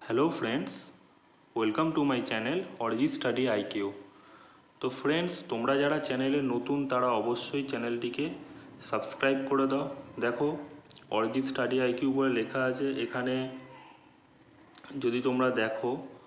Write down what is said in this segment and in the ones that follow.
Hello friends, welcome to my channel অরিজি study IQ. তো friends, তোমরা যারা চ্যানেলে নতুন তারা অবশ্যই চ্যানেলটিকে সাবস্ক্রাইব করে দাও। দেখো, অরিজি স্টাডি আইকিউ বলে লেখা আছে এখানে। যদি তোমরা দেখো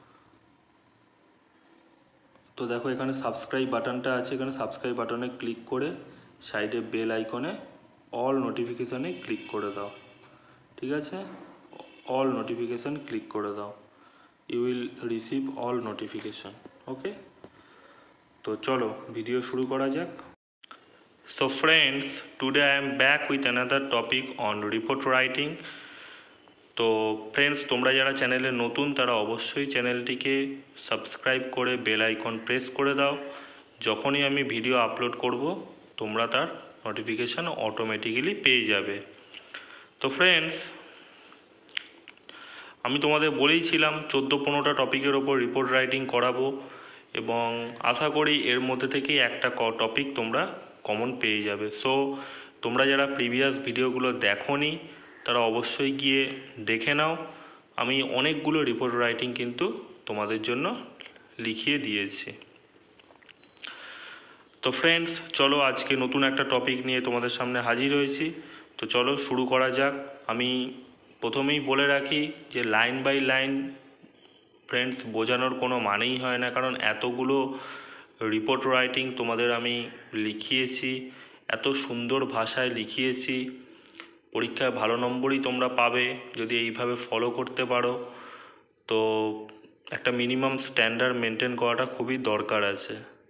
তো দেখো এখানে সাবস্ক্রাইব বাটনটা আছে, এখানে সাবস্ক্রাইব বাটনে ক্লিক করে সাইডে বেল আইকনে অল নোটিফিকেশানে ক্লিক করে দাও। ঠিক আছে, অল নোটিফিকেশান ক্লিক করে দাও। You will receive all notification. Okay, তো চলো ভিডিও শুরু করা যাক। So friends, today I am back with another topic on report writing. তো ফ্রেন্ডস, তোমরা যারা চ্যানেলে নতুন তারা অবশ্যই চ্যানেলটিকে সাবস্ক্রাইব করে বেল আইকন প্রেস করে দাও। যখনই আমি ভিডিও আপলোড করব তোমরা তার নোটিফিকেশান অটোমেটিক্যালি পেয়ে যাবে। তো ফ্রেন্ডস, আমি তোমাদের বলেইছিলাম 14-15টা টপিকের ওপর রিপোর্ট রাইটিং করাবো এবং আশা করি এর মধ্যে থেকেই একটা টপিক তোমরা কমন পেয়ে যাবে। সো তোমরা যারা প্রিভিয়াস ভিডিওগুলো দেখোনি তারা অবশ্যই গিয়ে দেখে নাও। আমি অনেকগুলো রিপোর্ট রাইটিং কিন্তু তোমাদের জন্য লিখিয়ে দিয়েছি। তো ফ্রেন্ডস, চলো আজকে নতুন একটা টপিক নিয়ে তোমাদের সামনে হাজির হয়েছি। তো চলো শুরু করা যাক। আমি প্রথমেই বলে রাখি যে লাইন বাই লাইন ফ্রেন্ডস বোঝানোর কোনো মানেই হয় না, কারণ এতগুলো রিপোর্ট রাইটিং তোমাদের আমি লিখিয়েছি, এত সুন্দর ভাষায় লিখিয়েছি। পরীক্ষায় ভালো নম্বরই তোমরা পাবে যদি এইভাবে ফলো করতে পারো। তো একটা মিনিমাম স্ট্যান্ডার্ড মেনটেন করাটা খুবই দরকার আছে।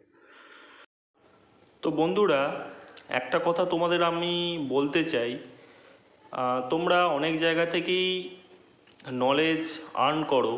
তো বন্ধুরা, একটা কথা তোমাদের আমি বলতে চাই, তোমরা অনেক জায়গা থেকেই নলেজ আর্ন করো,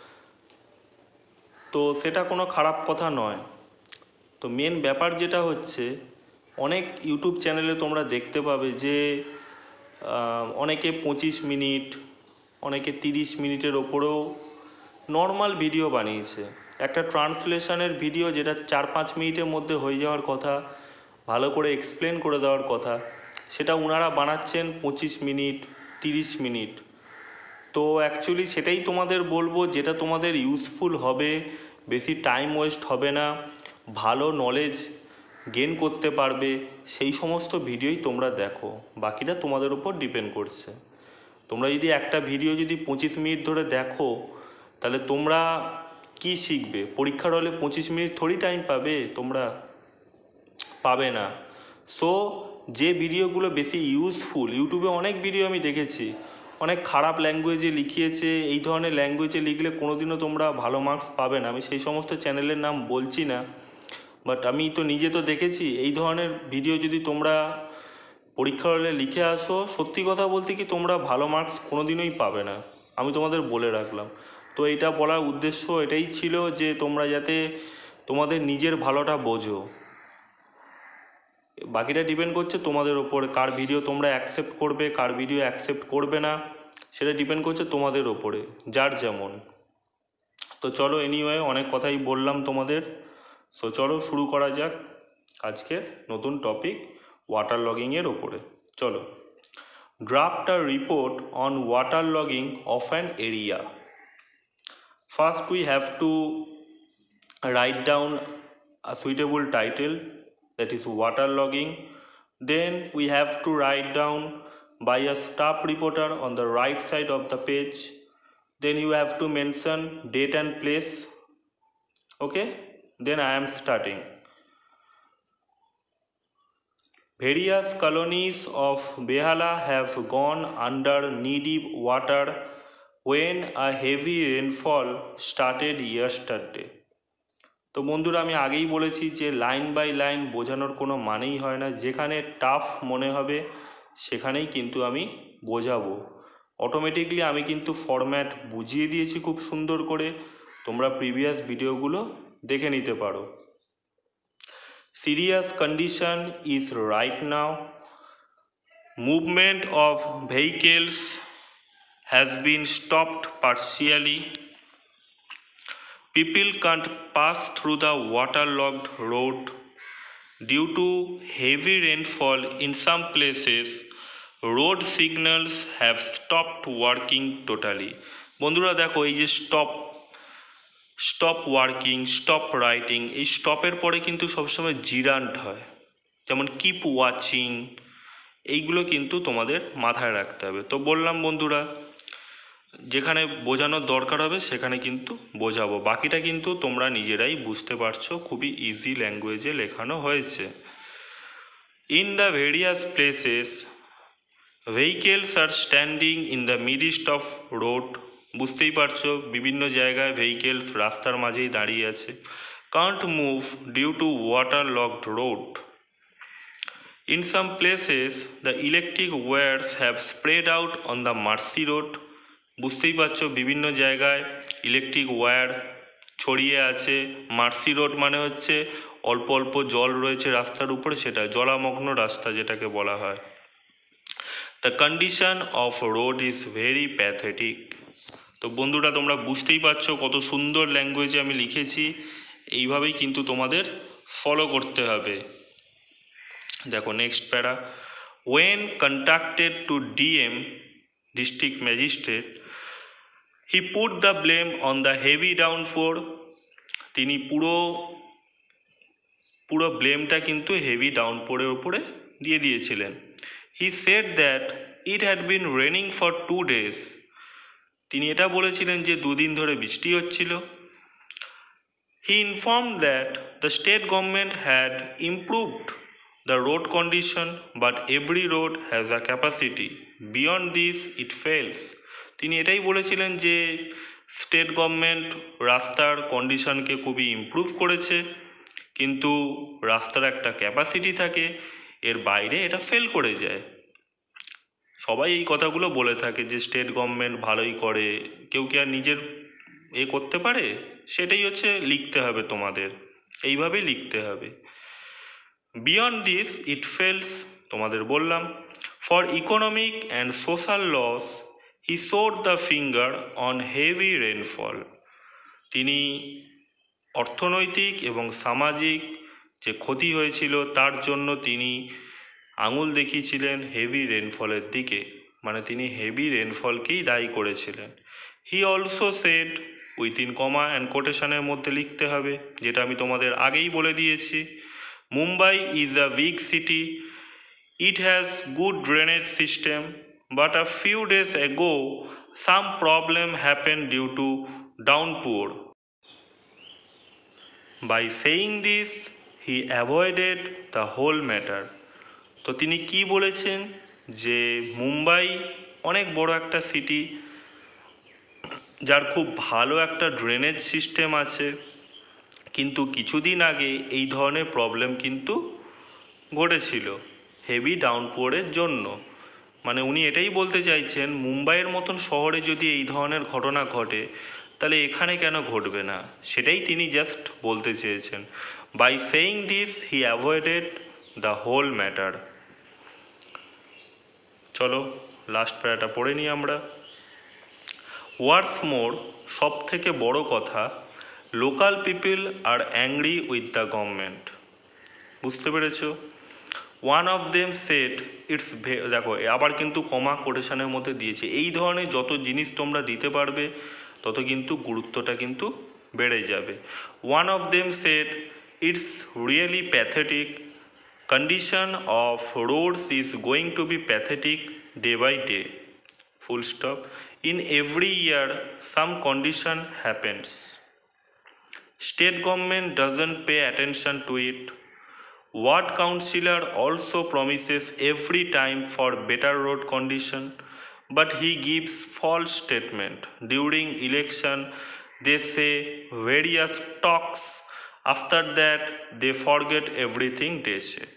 তো সেটা কোনো খারাপ কথা নয়। তো মেন ব্যাপার যেটা হচ্ছে, অনেক ইউটিউব চ্যানেলে তোমরা দেখতে পাবে যে অনেকে 25 মিনিট, অনেকে 30 মিনিটের ওপরেও নর্মাল ভিডিও বানিয়েছে। একটা ট্রান্সলেশনের ভিডিও যেটা 4-5 মিনিটের মধ্যে হয়ে যাওয়ার কথা, ভালো করে এক্সপ্লেন করে দেওয়ার কথা, সেটা ওনারা বানাচ্ছেন 25 মিনিট 30 মিনিট। তো অ্যাকচুয়ালি সেটাই তোমাদের বলবো, যেটা তোমাদের ইউজফুল হবে, বেশি টাইম ওয়েস্ট হবে না, ভালো নলেজ গেন করতে পারবে, সেই সমস্ত ভিডিওই তোমরা দেখো। বাকিটা তোমাদের উপর ডিপেন্ড করছে। তোমরা যদি একটা ভিডিও যদি 25 মিনিট ধরে দেখো, তাহলে তোমরা কি শিখবে? পরীক্ষার হলে 25 মিনিট থোড়ি টাইম পাবে, তোমরা পাবে না। সো যে ভিডিওগুলো বেশি ইউজফুল, ইউটিউবে অনেক ভিডিও আমি দেখেছি অনেক খারাপ ল্যাঙ্গুয়েজে লিখিয়েছে, এই ধরনের ল্যাঙ্গুয়েজে লিখলে কোনোদিনও তোমরা ভালো মার্কস পাবে না। আমি সেই সমস্ত চ্যানেলের নাম বলছি না, বাট আমি তো নিজে তো দেখেছি। এই ধরনের ভিডিও যদি তোমরা পরীক্ষা হলে লিখে আসো, সত্যি কথা বলতে কি তোমরা ভালো মার্কস কোনোদিনই পাবে না, আমি তোমাদের বলে রাখলাম। তো এটা বলার উদ্দেশ্য এটাই ছিল যে তোমরা যাতে তোমাদের নিজের ভালোটা বোঝো। বাকিটা ডিপেন্ড করছে তোমাদের ওপর, কার ভিডিও তোমরা অ্যাকসেপ্ট করবে, কার ভিডিও অ্যাকসেপ্ট করবে না, সেটা ডিপেন্ড করছে তোমাদের ওপরে, যার যেমন। তো চলো, এনিওয়ে অনেক কথাই বললাম তোমাদের। সো চলো শুরু করা যাক আজকের নতুন টপিক ওয়াটার লগিংয়ের ওপরে। চলো, draft a report on water logging of an area. First we have to write down a suitable title, that is water logging. Then we have to write down by a staff reporter on the right side of the page. Then you have to mention date and place. Okay, then I am starting. Various colonies of Behala have gone under knee-deep water when a heavy rainfall started yesterday. তো বন্ধুরা, আমি আগেই বলেছি যে line by line বোঝানোর কোনো মানেই হয় না। যেখানে টাফ মনে হবে সেখানেই কিন্তু আমি বোঝাবো। অটোমেটিকলি আমি কিন্তু ফরম্যাট বুঝিয়ে দিয়েছি খুব সুন্দর করে, তোমরা প্রিভিয়াস ভিডিওগুলো দেখে নিতে পারো। Serious condition is right now, movement of vehicles has been stopped partially, people can't pass through the waterlogged road due to heavy rainfall. In some places, road signals have stopped working totally. বন্ধুরা দেখো, এই যে stop working, stop writing, এই স্টপের পরে কিন্তু সবসময় gerund হয়, যেমন কিপ ওয়াচিং, এইগুলো কিন্তু তোমাদের মাথায় রাখতে হবে। তো বললাম বন্ধুরা, যেখানে বোঝানোর দরকার হবে সেখানে কিন্তু বোঝাবো, বাকিটা কিন্তু তোমরা নিজেরাই বুঝতে পারছো, খুবই ইজি ল্যাঙ্গুয়েজে লেখানো হয়েছে। In the various places vehicles are standing in the midst of road, বুঝতেই পারছো বিভিন্ন জায়গায় ভেহিকেলস রাস্তার মাঝেই দাঁড়িয়ে আছে। Can't move due to water logged road. In some places, the electric wires have spread out on the Mersey road. বুঝতেই পারছো বিভিন্ন জায়গায় ইলেকট্রিক ওয়্যার ছড়িয়ে আছে। মার্সি রোড মানে হচ্ছে অল্প অল্প জল রয়েছে রাস্তার উপরে, সেটা জলামগ্ন রাস্তা যেটাকে বলা হয়। The condition of road is very pathetic. তো বন্ধুরা তোমরা বুঝতেই পারছো কত সুন্দর ল্যাঙ্গুয়েজে আমি লিখেছি, এইভাবেই কিন্তু তোমাদের ফলো করতে হবে। দেখো next para, when contacted to DM district magistrate he put the blame on the heavy downpour. তিনি পুরো ব্লেমটা কিন্তু হেভি ডাউনপোরের উপরে দিয়ে দিয়েছিলেন। He said that it had been raining for 2 days। তিনি এটা বলেছিলেন যে 2 দিন ধরে বৃষ্টি হচ্ছিল। He informed that the state government had improved the road condition but every road has a capacity, beyond this it fails। তিনি এটাই বলেছিলেন যে স্টেট গভর্নমেন্ট রাস্তার কন্ডিশনকে খুবই ইমপ্রুভ করেছে, কিন্তু রাস্তার একটা ক্যাপাসিটি থাকে, এর বাইরে এটা ফেল করে যায়। সবাই এই কথাগুলো বলে থাকে যে স্টেট গভর্নমেন্ট ভালোই করে, কেউ কি আর নিজের করতে পারে? সেটাই হচ্ছে লিখতে হবে তোমাদের, এইভাবেই লিখতে হবে। Beyond this it fails, তোমাদের বললাম। For economic and social loss he showed the finger on heavy rainfall। তিনি অর্থনৈতিক এবং সামাজিক যে ক্ষতি হয়েছিল তার জন্য তিনি আঙুল দেখিয়েছিলেন হেভি রেনফলের দিকে, মানে তিনি হেভি রেনফলকেই দায়ী করেছিলেন। He also said, within comma and কোটেশনের মধ্যে লিখতে হবে, যেটা আমি তোমাদের আগেই বলে দিয়েছি। Mumbai is a big city. It has good drainage system, but a few days ago some problem happened due to downpour. By saying this, he avoided the whole matter. তো তিনি কি বলেছেন যে মুম্বাই অনেক বড় একটা সিটি, যার খুব ভালো একটা ড্রেনেজ সিস্টেম আছে, কিন্তু কিছুদিন আগে এই ধরনের প্রবলেম কিন্তু ঘটেছিল হেভি ডাউনপোরের জন্য। মানে উনি এটাই বলতে চাইছেন মুম্বাইয়ের মতন শহরে যদি এই ধরনের ঘটনা ঘটে তাহলে এখানে কেন ঘটবে না, সেটাই তিনি জাস্ট বলতে চেয়েছেন। By saying this he avoided the whole matter. চলো লাস্ট প্যারাটা পড়ে নিই আমরা। ওয়াটস মোর, সব থেকে বড় কথা, local people are angry with the government. বুঝতে পেরেছ? One of them said it's, দেখো আবার কিন্তু কমা কোটেশনের মধ্যে দিয়েছে। এই ধরনের যত জিনিস তোমরা দিতে পারবে তত কিন্তু গুরুত্বটা কিন্তু বেড়ে যাবে। One of them said it's really pathetic, condition of roads is going to be pathetic day by day, full stop. In every year some condition happens, state government doesn't pay attention to it. Ward councillor also promises every time for better road condition, but he gives false statement. During election they say various talks, after that they forget everything they said.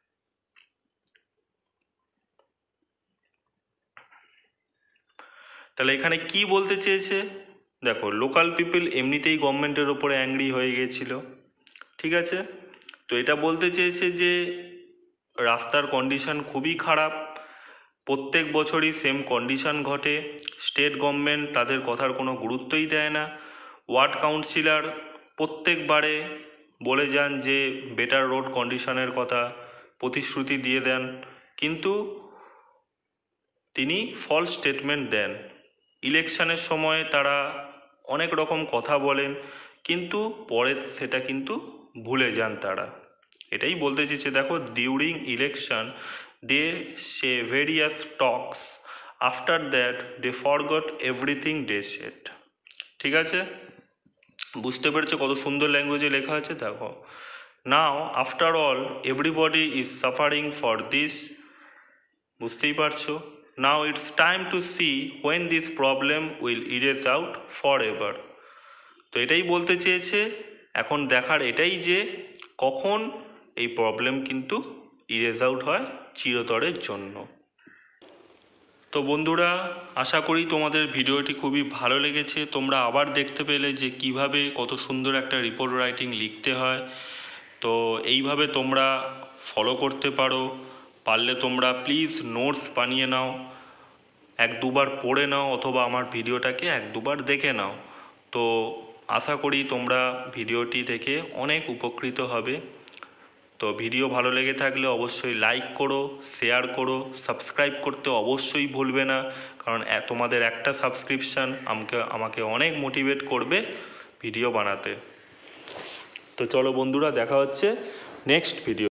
তাহলে এখানে কি বলতে চেয়েছে? দেখো local people এমনিতেই গভর্নমেন্টের ওপরে angry হয়ে গিয়েছিল, ঠিক আছে? তো এটা বলতে চেয়েছে যে রাস্তার কন্ডিশন খুবই খারাপ, প্রত্যেক বছরই সেম কন্ডিশন ঘটে, স্টেট গভর্নমেন্ট তাদের কথার কোনো গুরুত্বই দেয় না। ওয়ার্ড কাউন্সিলর প্রত্যেকবারে বলে যান যে বেটার রোড কন্ডিশনের কথা, প্রতিশ্রুতি দিয়ে দেন, কিন্তু তিনি ফলস স্টেটমেন্ট দেন। ইলেকশনের সময় তারা অনেক রকম কথা বলেন, কিন্তু পরে সেটা কিন্তু ভুলে যান তারা। এটাই বলতে চেয়েছে, দেখো, during election they say various talks, after that they forgot everything they said. ঠিক আছে, বুঝতে পেরেছো কত সুন্দর ল্যাঙ্গুয়েজে লেখা আছে? দেখো, now after all everybody is suffering for this, বুঝতেই পারছো। Now it's time to see when this problem will erase out forever. তো এটাই বলতে চেয়েছে, এখন দেখার এটাই যে কখন এই প্রবলেম কিন্তু ইরেজ আউট হয় চিরতরের জন্য। তো বন্ধুরা, আশা করি তোমাদের ভিডিওটি খুবই ভালো লেগেছে। তোমরা আবার দেখতে পেলে যে কিভাবে কত সুন্দর একটা রিপোর্ট রাইটিং লিখতে হয়। তো এইভাবে তোমরা ফলো করতে পারো। পারলে তোমরা প্লিজ নোটস বানিয়ে নাও, এক দুবার পড়ে নাও, অথবা আমার ভিডিওটাকে এক দুবার দেখে নাও। তো আশা করি তোমরা ভিডিওটি থেকে অনেক উপকৃত হবে। তো ভিডিও ভালো লেগে থাকলে অবশ্যই লাইক করো, শেয়ার করো, সাবস্ক্রাইব করতে অবশ্যই ভুলবে না, কারণ তোমাদের একটা সাবস্ক্রিপশান আমাকে অনেক মোটিভেট করবে ভিডিও বানাতে। তো চলো বন্ধুরা, দেখা হচ্ছে নেক্সট ভিডিও।